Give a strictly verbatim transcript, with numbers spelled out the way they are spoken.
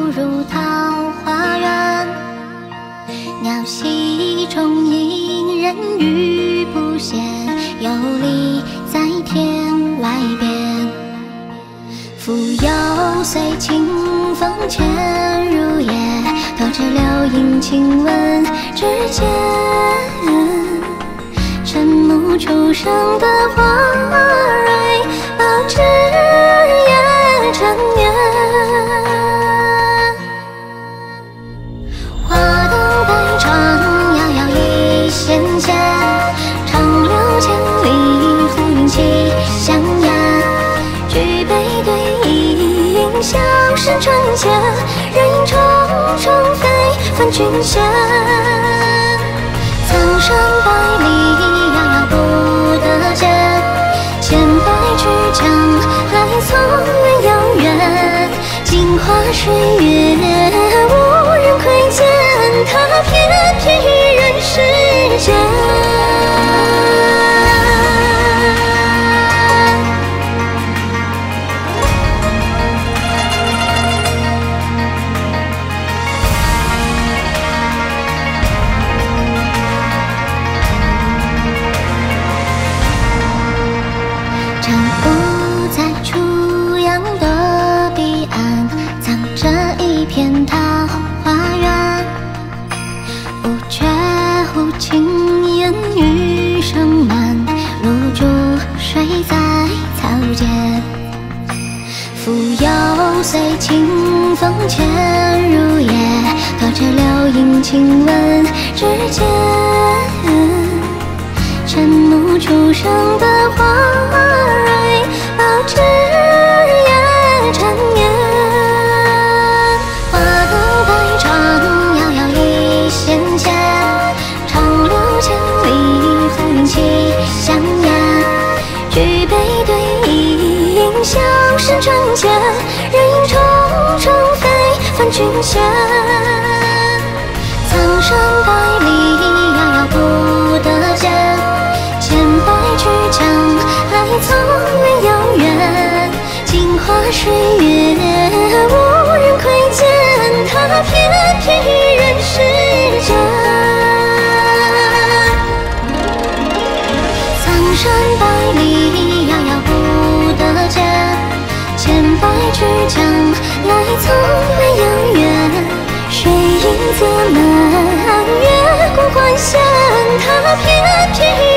入桃花源。鸟栖虫莺，人语不闲，游离在天外边。蜉蝣随清风潜入夜，托着流萤亲吻指尖。晨暮初生的花蕊，报枝叶成年。花灯百转，遥遥一线牵，长流千里，浮云起香烟。举杯对饮，笑声传千，人影重重飞返君仙。苍山百里，遥遥不得见，千百尺江来从未遥远。镜花水月，无人窥见，他翩翩于人世间。晨雾在初阳的彼岸，藏着一片桃花源。乌鹊忽轻烟雨声暖，露珠水在草间。蜉蝣随清风潜入夜，托着流萤亲吻指尖。晨暮初生的花蕊，报枝叶缠绵。花灯百转，遥遥一线牵，长流千里，浮云起香烟。举杯对饮，笑声传千，人影重重飞返君仙。苍山百里，遥遥不得见，千百尺江来从未遥远。镜花水月，无人窥见，他翩翩于人世间。苍山百里，遥遥不得见，千百尺江来从未遥远。水影泽满，月光环线，他翩翩